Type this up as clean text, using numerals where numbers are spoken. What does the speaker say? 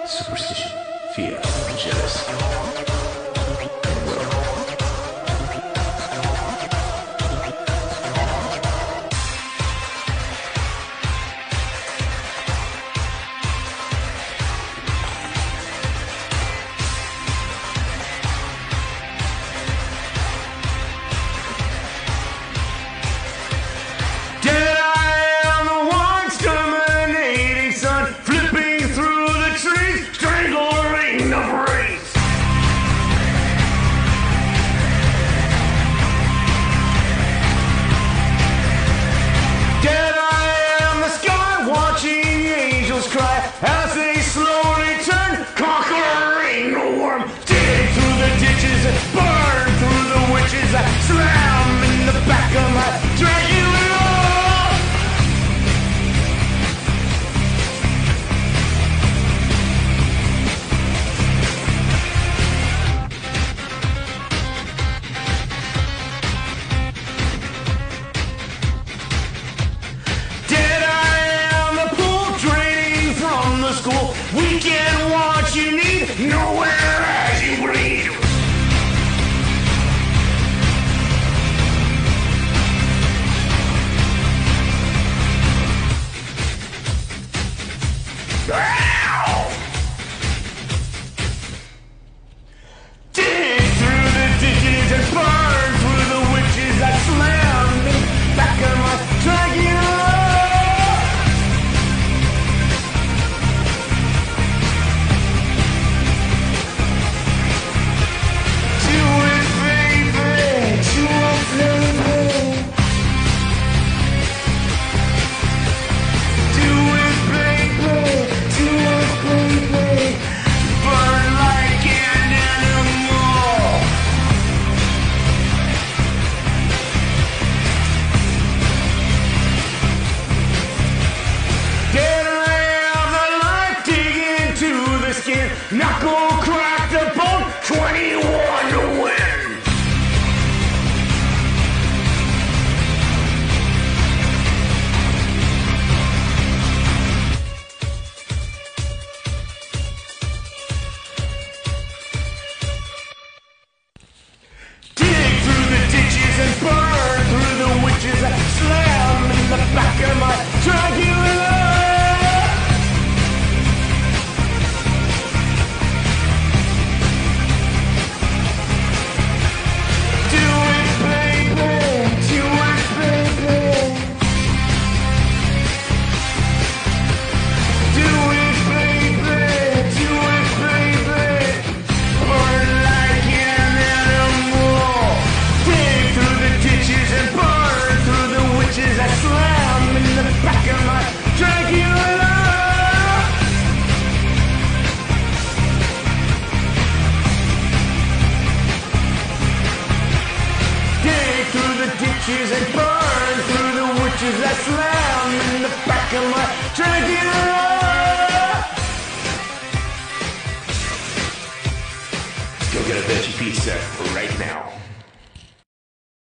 Superstition, fear, jealousy. As they slowly turn, conquering the worm, dig through the ditches, burn through the witches, slam in the back of my Dracula. Weekend what you need, nowhere as you bleed. Dig through the ditches and burn through the witches that slam me back of my Dracula. Knuckle crack the bone, 21 to win. Dig through the ditches and burn through the witches, slam in the back of my Dracula. And burn through the witches that slam in the back of my Dracula. Go get a veggie pizza right now.